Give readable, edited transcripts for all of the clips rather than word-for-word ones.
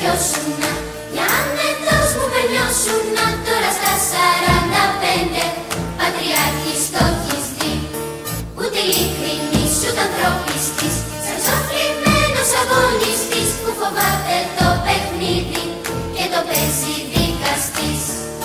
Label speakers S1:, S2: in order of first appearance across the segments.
S1: κρατιώσουνα, για άνετος μου περνιώσουνα. Τώρα στα 45 πατριάρχης το έχεις δει, ούτε ειλικρινής ούτε ανθρώπιστης, σαν ζωφλημένος αγωνιστής που φοβάται το παιχνίδι και το παίζει δικαστής.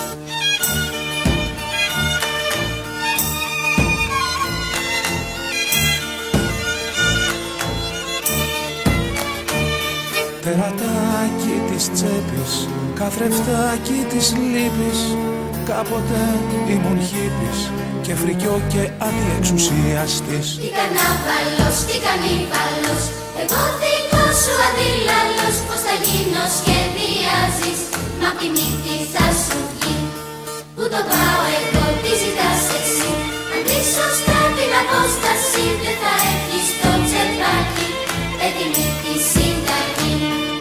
S2: Τερατάκι της τσέπης, καθρεφτάκι της λύπης. Κάποτε ήμουν χίπης και φρικιό και αντιεξουσιαστής.
S1: Τι κανάβαλος, τι κανίβαλος, εγώ δικός σου αντίλαλος. Πώς θα γίνω σχεδιάζεις, μα απ' τη μύτη θα σου βγει. Πού το πάω εγώ, τι ζητάς εσύ, αν βρεις σωστά την απόσταση δεν θα έχεις το τσεπάκι έτοιμη τη συνταγή.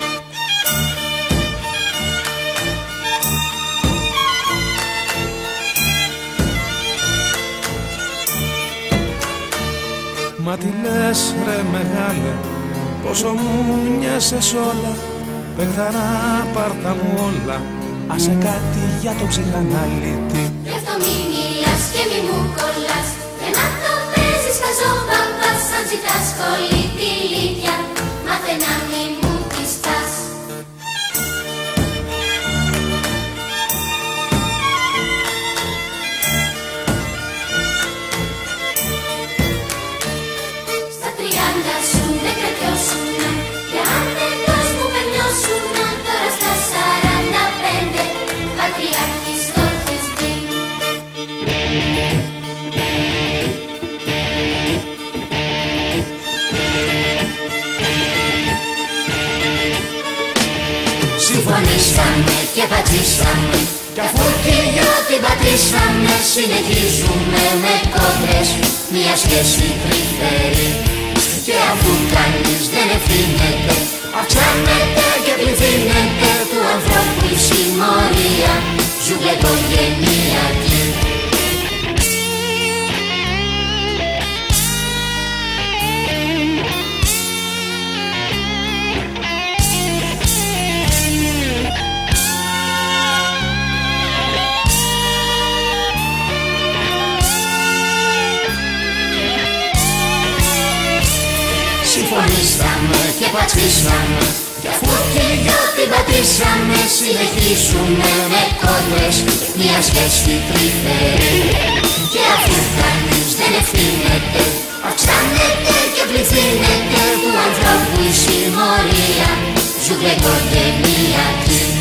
S2: Μα τι λες ρε μεγάλε, πόσο μου μοιάσες όλα. Παιχταρά πάρτα μου όλα, άσε κάτι για το ψυχαναλύτη.
S1: Γι' αυτό μη μιλάς και μη μου κολλάς, για να το παίζεις χαζόμπαμπας. Αν ζητάς σχολή τη λύτια, μάθε να μη μου τη σπάς. Στα 30 σου δεν κρατιώσουνα, για άνετος μου περνιώσουνα. Τώρα στα 45 πατριάρχης το έχεις δει. Συμφωνήσαμε και πατήσαμε, κι αφού κι οι δυο την πατήσαμε, συνεχίζουμε με κόντρες μια σχέση τρυφερή. Και αφού κανείς δεν ευθύνεται, αυξάνεται και πληθύνεται του ανθρώπου η συμμορία, ζούμε οικογενειακή. Συμφωνήσαμε και πατήσαμε, κι αφού κι οι δυο την πατήσαμε, συνεχίσουμε με κόντρες μια σχέση τρυφερή. Και αφού κανείς δεν ευθύνεται, αυξάνεται και πληθύνεται του ανθρώπου η συμμορία, ζούμε οικογενειακή.